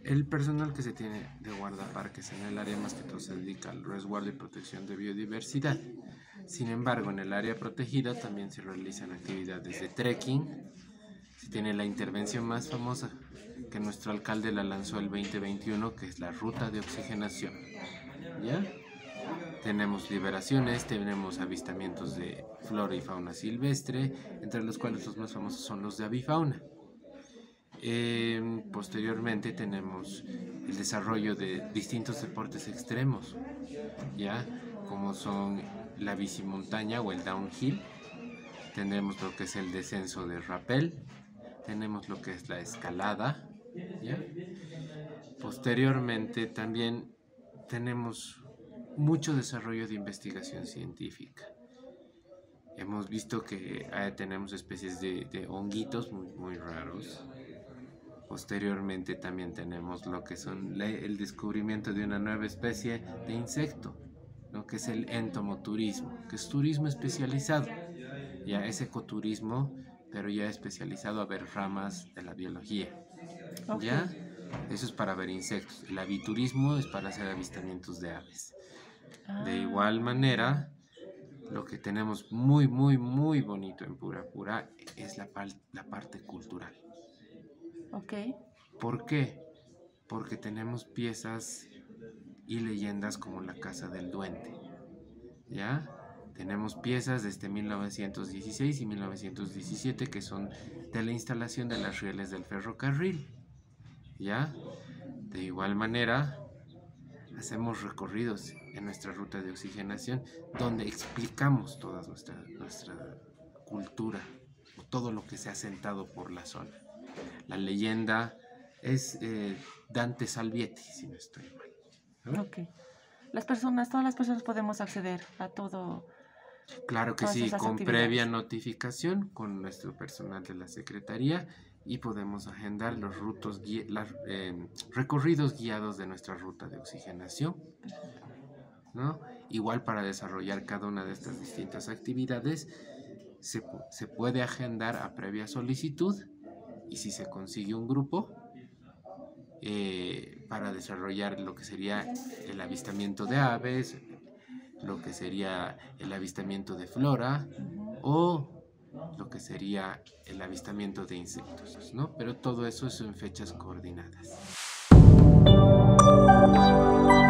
El personal que se tiene de guardaparques en el área más que todo se dedica al resguardo y protección de biodiversidad. Sin embargo, en el área protegida también se realizan actividades de trekking. Se tiene la intervención más famosa que nuestro alcalde la lanzó el 2021, que es la ruta de oxigenación. ¿Ya? Tenemos liberaciones, tenemos avistamientos de flora y fauna silvestre, entre los cuales los más famosos son los de avifauna. Posteriormente tenemos el desarrollo de distintos deportes extremos, ¿ya? Como son la bicimontaña o el downhill. Tenemos lo que es el descenso de rappel, tenemos lo que es la escalada, ¿ya? Posteriormente también tenemos mucho desarrollo de investigación científica. Hemos visto que tenemos especies de honguitos muy raros. Posteriormente también tenemos lo que son el descubrimiento de una nueva especie de insecto, lo que es el entomoturismo, que es turismo especializado. Ya es ecoturismo, pero ya especializado a ver ramas de la biología. Okay. ¿Ya? Eso es para ver insectos. El aviturismo es para hacer avistamientos de aves. De igual manera, lo que tenemos muy bonito en Purapura es la parte cultural. Ok. ¿Por qué? Porque tenemos piezas y leyendas como la Casa del Duende. ¿Ya? Tenemos piezas desde 1916 y 1917 que son de la instalación de las rieles del ferrocarril. ¿Ya? De igual manera, hacemos recorridos en nuestra ruta de oxigenación donde explicamos toda nuestra cultura, todo lo que se ha sentado por la zona. La leyenda es Dante Salvietti, si no estoy mal, ¿no? Ok. Todas las personas podemos acceder a todo. Claro que todas sí, esas con actividades. previa notificación con nuestro personal de la Secretaría y podemos agendar los recorridos guiados de nuestra ruta de oxigenación, ¿no? Igual para desarrollar cada una de estas distintas actividades se puede agendar a previa solicitud y si se consigue un grupo para desarrollar lo que sería el avistamiento de aves, lo que sería el avistamiento de flora o lo que sería el avistamiento de insectos, ¿no? Pero todo eso es en fechas coordinadas.